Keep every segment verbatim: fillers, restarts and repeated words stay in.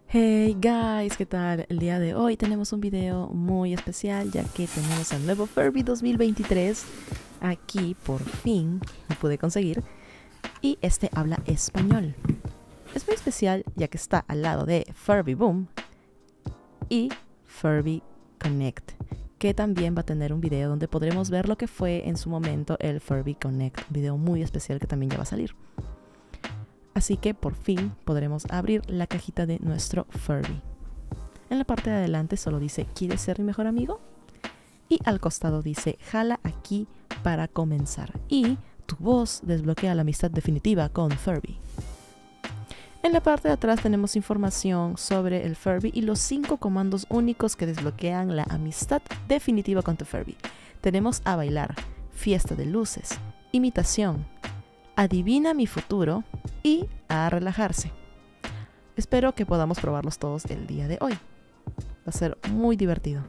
Hey guys, ¿qué tal? El día de hoy tenemos un video muy especial ya que tenemos al nuevo Furby dos mil veintitrés. Aquí por fin lo pude conseguir y este habla español. Es muy especial ya que está al lado de Furby Boom y Furby Connect, que también va a tener un video donde podremos ver lo que fue en su momento el Furby Connect, un video muy especial que también ya va a salir. Así que por fin podremos abrir la cajita de nuestro Furby. En la parte de adelante solo dice ¿quieres ser mi mejor amigo? Y al costado dice jala aquí para comenzar. Y tu voz desbloquea la amistad definitiva con Furby. En la parte de atrás tenemos información sobre el Furby y los cinco comandos únicos que desbloquean la amistad definitiva con tu Furby. Tenemos a bailar, fiesta de luces, imitación, adivina mi futuro y a relajarse. Espero que podamos probarlos todos el día de hoy. Va a ser muy divertido.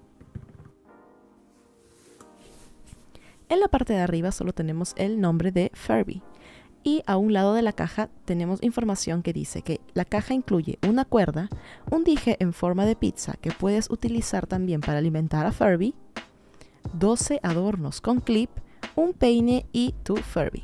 En la parte de arriba solo tenemos el nombre de Furby. Y a un lado de la caja tenemos información que dice que la caja incluye una cuerda, un dije en forma de pizza que puedes utilizar también para alimentar a Furby, doce adornos con clip, un peine y tu Furby.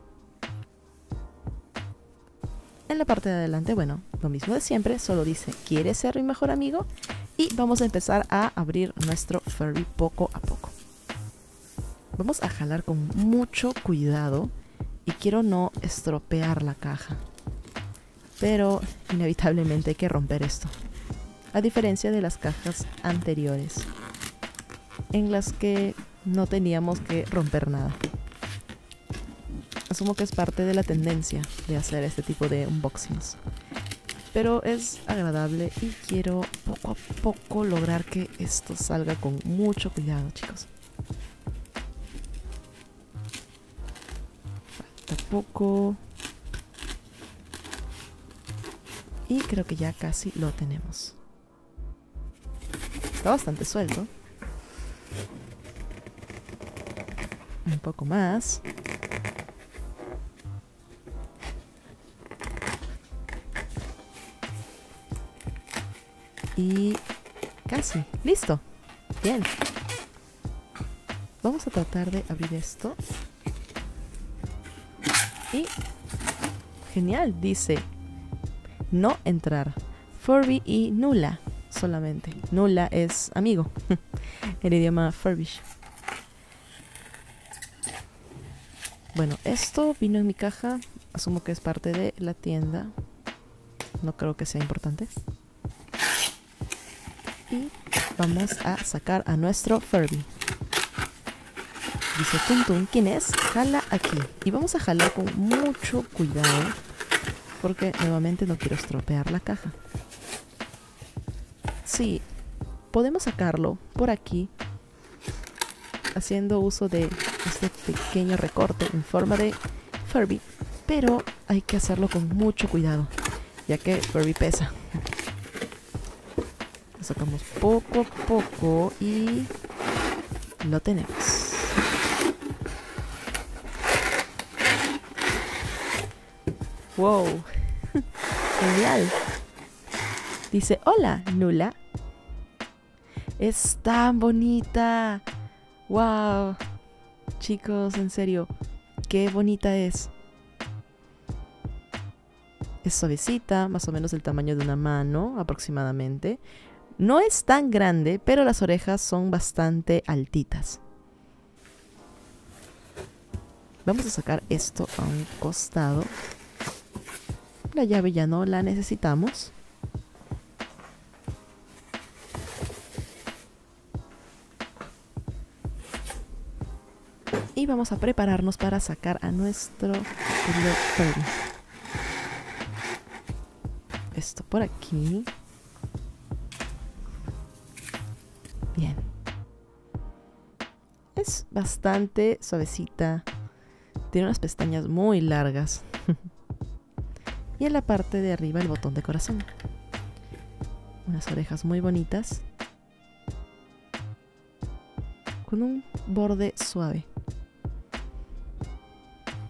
En la parte de adelante, bueno, lo mismo de siempre, solo dice ¿quieres ser mi mejor amigo? Y vamos a empezar a abrir nuestro Furby poco a poco. Vamos a jalar con mucho cuidado y quiero no estropear la caja. Pero inevitablemente hay que romper esto. A diferencia de las cajas anteriores, en las que no teníamos que romper nada. Asumo que es parte de la tendencia de hacer este tipo de unboxings. Pero es agradable y quiero poco a poco lograr que esto salga con mucho cuidado, chicos. Falta poco. Y creo que ya casi lo tenemos. Está bastante suelto. Un poco más. Y casi, listo. Bien. Vamos a tratar de abrir esto. Y genial, dice no entrar. Furby y Nula solamente. Nula es amigo. El idioma Furbish. Bueno, esto vino en mi caja. Asumo que es parte de la tienda. No creo que sea importante. Y vamos a sacar a nuestro Furby. Dice Tun Tun, ¿quién es? Jala aquí. Y vamos a jalar con mucho cuidado porque nuevamente no quiero estropear la caja. Sí, podemos sacarlo por aquí haciendo uso de este pequeño recorte en forma de Furby, pero hay que hacerlo con mucho cuidado ya que Furby pesa. Lo sacamos poco a poco y lo tenemos. Wow, genial. Dice, hola, Nula. Es tan bonita. Wow. Chicos, en serio, qué bonita es. Es suavecita, más o menos del tamaño de una mano aproximadamente. No es tan grande, pero las orejas son bastante altitas. Vamos a sacar esto a un costado. La llave ya no la necesitamos. Y vamos a prepararnos para sacar a nuestro querido Furby. Esto por aquí. Bien. Es bastante suavecita. Tiene unas pestañas muy largas. Y en la parte de arriba el botón de corazón. Unas orejas muy bonitas. Con un borde suave.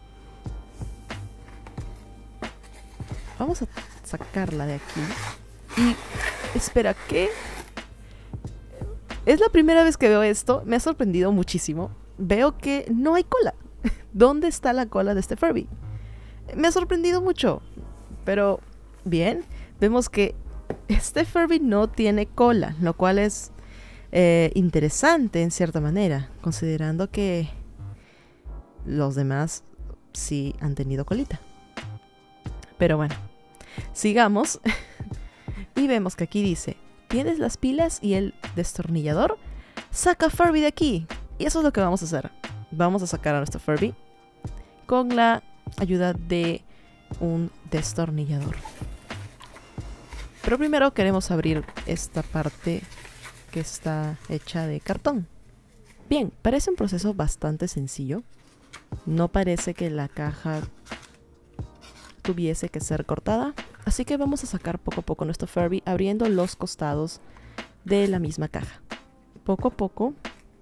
Vamos a sacarla de aquí Y espera, ¿qué? Es la primera vez que veo esto. Me ha sorprendido muchísimo. Veo que no hay cola. ¿Dónde está la cola de este Furby? Me ha sorprendido mucho. Pero bien, vemos que este Furby no tiene cola, lo cual es eh, interesante en cierta manera, considerando que los demás sí han tenido colita. Pero bueno, sigamos. Y vemos que aquí dice: ¿tienes las pilas y el destornillador? Saca Furby de aquí. Y eso es lo que vamos a hacer. Vamos a sacar a nuestro Furby con la ayuda de un destornillador. Pero primero queremos abrir esta parte que está hecha de cartón. Bien, parece un proceso bastante sencillo. No parece que la caja tuviese que ser cortada. Así que vamos a sacar poco a poco nuestro Furby abriendo los costados de la misma caja. Poco a poco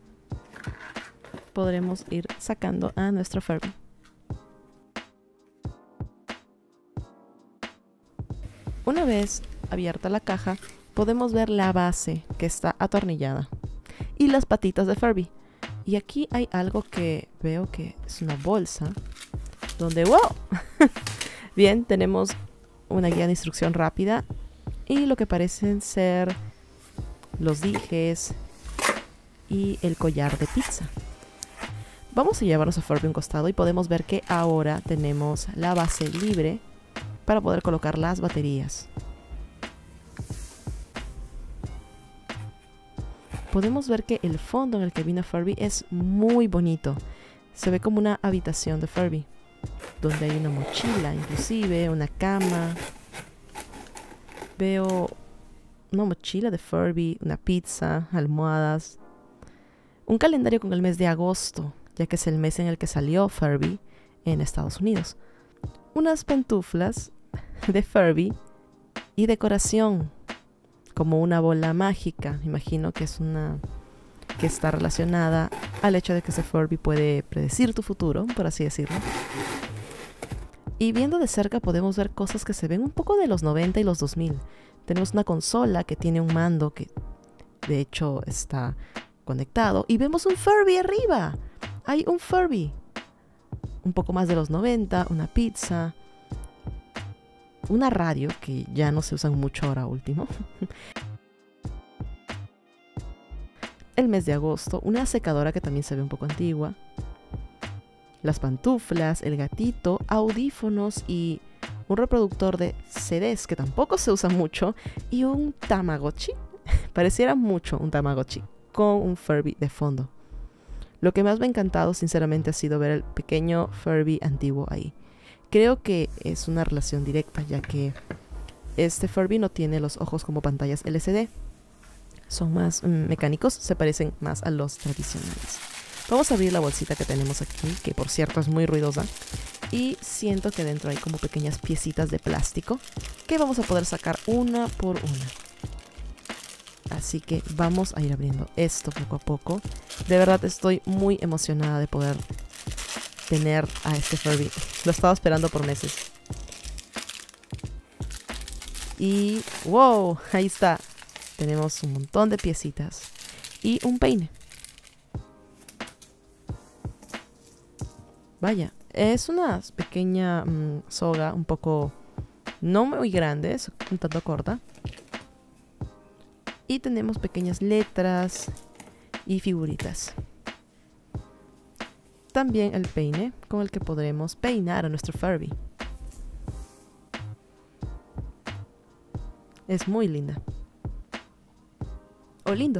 podremos ir sacando a nuestro Furby. Una vez abierta la caja, podemos ver la base que está atornillada y las patitas de Furby. Y aquí hay algo que veo que es una bolsa donde ¡wow! Bien, tenemos una guía de instrucción rápida y lo que parecen ser los dijes y el collar de pizza. Vamos a llevarnos a Furby un costado y podemos ver que ahora tenemos la base libre para poder colocar las baterías. Podemos ver que el fondo en el que vino Furby es muy bonito. Se ve como una habitación de Furby, donde hay una mochila, inclusive una cama. Veo una mochila de Furby, una pizza, almohadas, un calendario con el mes de agosto, ya que es el mes en el que salió Furby en Estados Unidos. Unas pantuflas de Furby y decoración como una bola mágica. Imagino que es una que está relacionada al hecho de que ese Furby puede predecir tu futuro, por así decirlo. Y viendo de cerca podemos ver cosas que se ven un poco de los noventa y los dos mil. Tenemos una consola que tiene un mando que de hecho está conectado y vemos un Furby arriba. Hay un Furby un poco más de los noventa, una pizza, una radio que ya no se usan mucho ahora último, el mes de agosto, una secadora que también se ve un poco antigua, las pantuflas, el gatito, audífonos y un reproductor de C Ds que tampoco se usa mucho y un Tamagotchi. Pareciera mucho un Tamagotchi con un Furby de fondo. Lo que más me ha encantado sinceramente ha sido ver el pequeño Furby antiguo ahí. Creo que es una relación directa, ya que este Furby no tiene los ojos como pantallas L C D. Son más mm, mecánicos, se parecen más a los tradicionales. Vamos a abrir la bolsita que tenemos aquí, que por cierto es muy ruidosa. Y siento que dentro hay como pequeñas piecitas de plástico que vamos a poder sacar una por una. Así que vamos a ir abriendo esto poco a poco. De verdad estoy muy emocionada de poder tener a este Furby. Lo estaba esperando por meses. Y wow, ahí está. Tenemos un montón de piecitas y un peine. Vaya, es una pequeña mmm, soga un poco no muy grande, es un tanto corta. Y tenemos pequeñas letras y figuritas. También el peine con el que podremos peinar a nuestro Furby. Es muy linda. O lindo.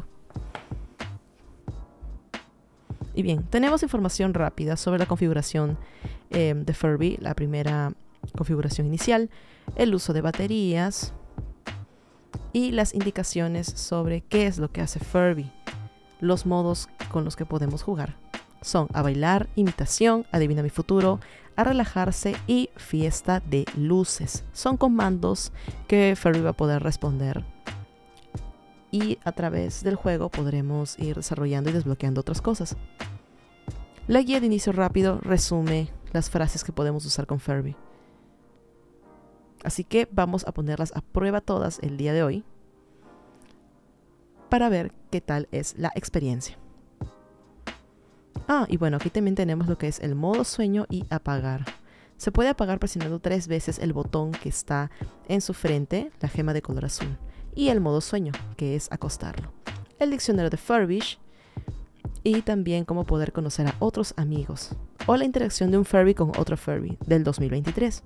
Y bien, tenemos información rápida sobre la configuración eh, de Furby, la primera configuración inicial, el uso de baterías y las indicaciones sobre qué es lo que hace Furby. Los modos con los que podemos jugar son a bailar, imitación, adivina mi futuro, a relajarse y fiesta de luces. Son comandos que Furby va a poder responder. Y a través del juego podremos ir desarrollando y desbloqueando otras cosas. La guía de inicio rápido resume las frases que podemos usar con Furby. Así que vamos a ponerlas a prueba todas el día de hoy para ver qué tal es la experiencia. Ah, y bueno, aquí también tenemos lo que es el modo sueño y apagar. Se puede apagar presionando tres veces el botón que está en su frente, la gema de color azul, y el modo sueño, que es acostarlo. El diccionario de Furbish y también cómo poder conocer a otros amigos o la interacción de un Furby con otro Furby del dos mil veintitrés.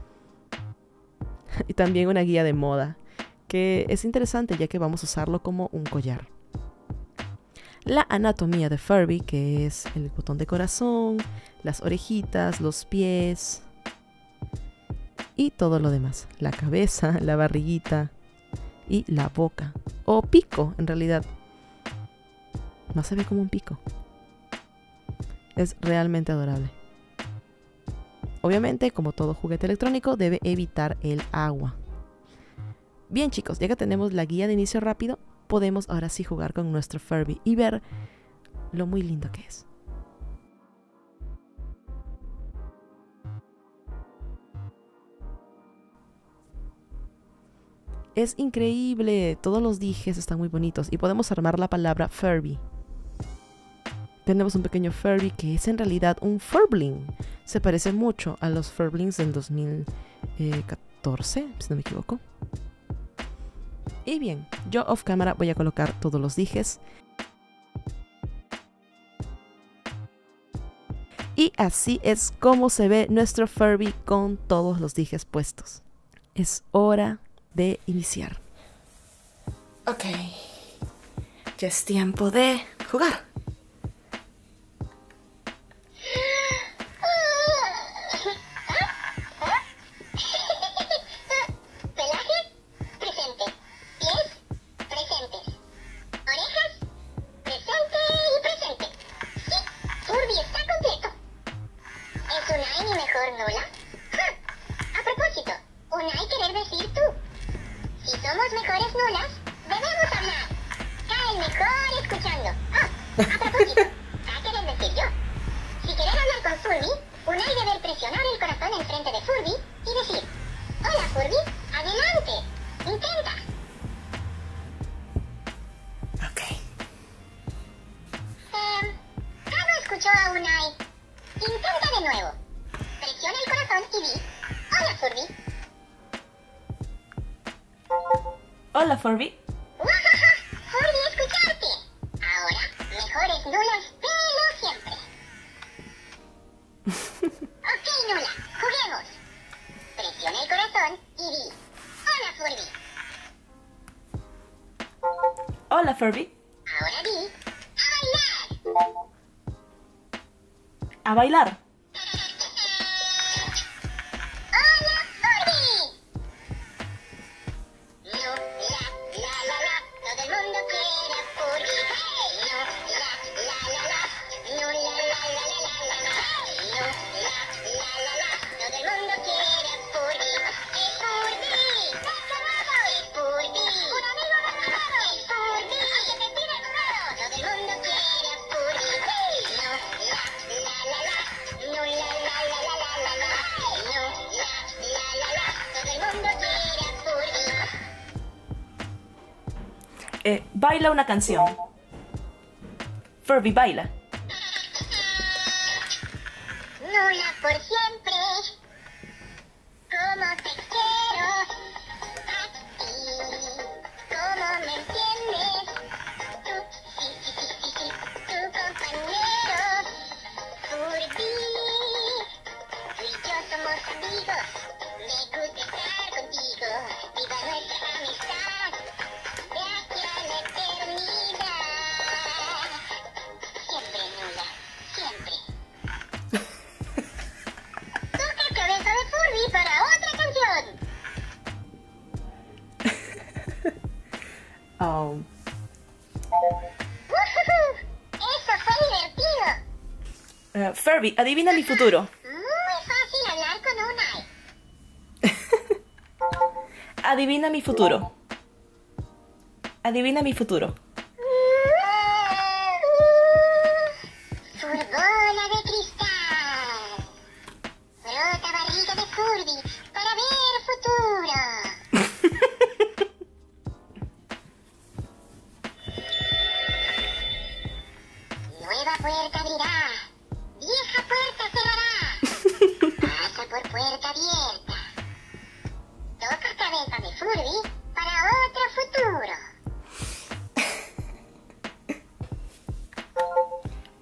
Y también una guía de moda, que es interesante ya que vamos a usarlo como un collar. La anatomía de Furby, que es el botón de corazón, las orejitas, los pies y todo lo demás. La cabeza, la barriguita y la boca. O pico, en realidad. No se ve como un pico. Es realmente adorable. Obviamente, como todo juguete electrónico, debe evitar el agua. Bien chicos, ya que tenemos la guía de inicio rápido, podemos ahora sí jugar con nuestro Furby y ver lo muy lindo que es. Es increíble, todos los dijes están muy bonitos y podemos armar la palabra Furby. Tenemos un pequeño Furby que es en realidad un Furbling. Se parece mucho a los Furblings del dos mil catorce, si no me equivoco. Y bien, yo off camera voy a colocar todos los dijes. Y así es como se ve nuestro Furby con todos los dijes puestos. Es hora de iniciar. Ok, ya es tiempo de jugar. Hola, Furby. Furby, escucharte. Ahora, mejores nulas, pero siempre. Ok, Nula, juguemos. Presiona el corazón y di: hola, Furby. Hola, Furby. Ahora di: a bailar. A bailar. Eh, baila una canción. Furby, baila. Nula por siempre. Como te quiero a ti. Como me entiendes. Tú, sí, sí, sí, sí, sí. Tu compañero. Furby. Tú y yo somos amigos. Me gusta estar contigo. Viva nuestra amistad. De aquí a la eternidad. Siempre, Nula. Siempre. Toca el cabeza de Furby para otra canción. Oh. ¡Woohoo! Eso fue divertido. Uh, Furby, adivina mi futuro. Muy fácil hablar con una. Adivina mi futuro. Adivina mi futuro. Furbola de cristal. Frota barriga de Furby para ver futuro.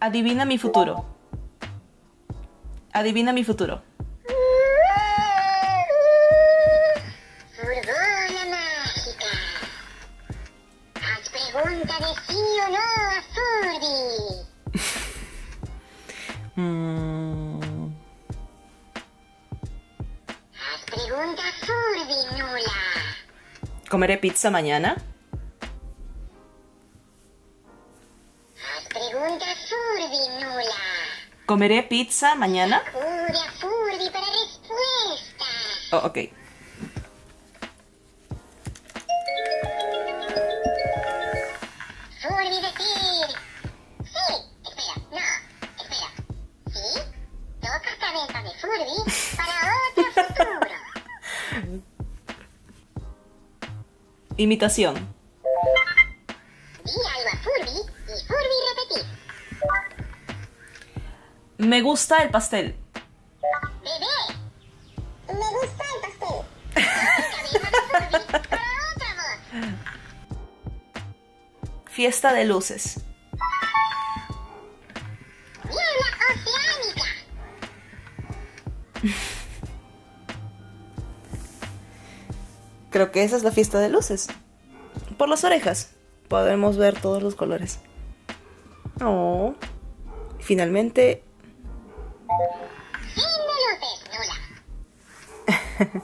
Adivina mi futuro. Adivina mi futuro. Furgona mágica. Haz pregunta de sí o no a Furby. Mm, Haz pregunta a Furby, nula. ¿Comeré pizza mañana? Haz pregunta a Furby, nula. ¿Comeré pizza mañana? Acude a Furby para respuesta. Oh, ok. Furby decir. Sí. Espera, no. Espera. Sí. Toca cabeza de Furby para otro futuro. Imitación. Di algo a Furby y Furby repetir. Me gusta el pastel. Bebé. Me gusta el pastel. Toca cabeza de Furby para otra voz. Fiesta de luces. Niebla oceánica. Creo que esa es la fiesta de luces. Por las orejas podemos ver todos los colores. Oh. Finalmente. Fin de luces, nula.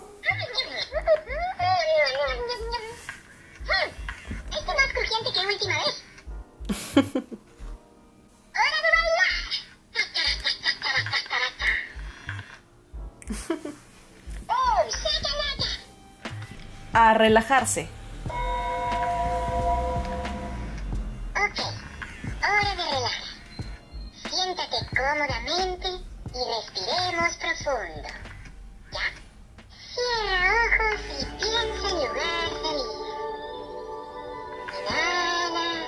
Esto es más crujiente que última vez. ¡Hora de bailar! ¡Oh, shakalaka! A relajarse. Ok, hora de relajar. Siéntate cómodamente y respiremos profundo. ¿Ya? Cierra ojos y piensa en lugar feliz. Inhala.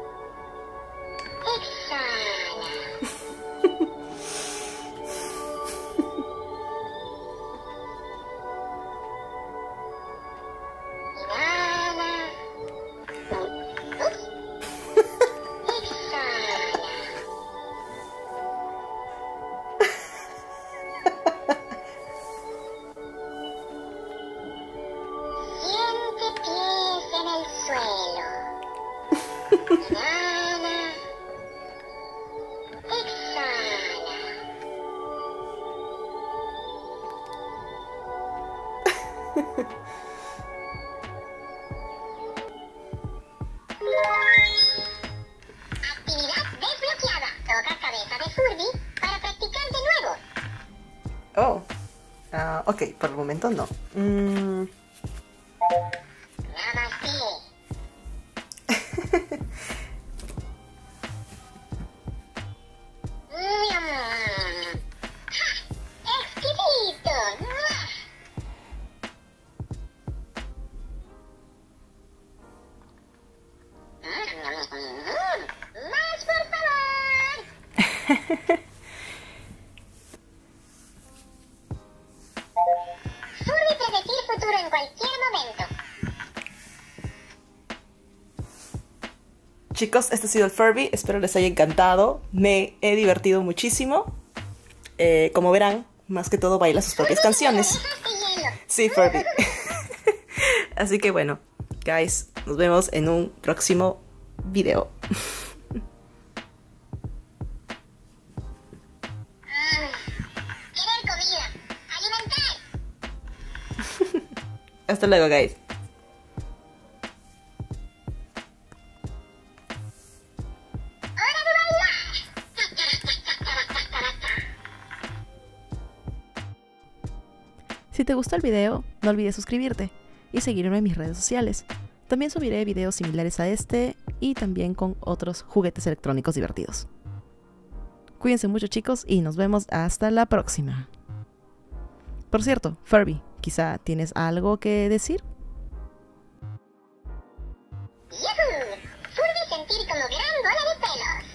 Exhala. Inhala. Ups. Exhala. Siente pies en el suelo. Inhala. Exhala. Actividad desbloqueada. Toca cabeza de Furby para practicar de nuevo. Oh. Ah, ok, por el momento no. Mm, Namaste. Mm. ¡Ja! ¡Exquisito! ¡Mua! Mm. ¡Más, por favor! Furby predecir futuro en cualquier momento. chicos, este ha sido el Furby. Espero les haya encantado. Me he divertido muchísimo. Eh, como verán, más que todo baila sus propias canciones. Dejaste hielo. Sí, Furby. Así que bueno, guys, nos vemos en un próximo video. Mm. Querer comida. Alimentar. Hasta luego, guys. ¡Hora de bailar! Si te gustó el video, no olvides suscribirte y seguirme en mis redes sociales. También subiré videos similares a este y también con otros juguetes electrónicos divertidos. Cuídense mucho, chicos, y nos vemos hasta la próxima. Por cierto, Furby, ¿quizá tienes algo que decir? ¡Yuhu! Furby sentir como gran bola de pelos.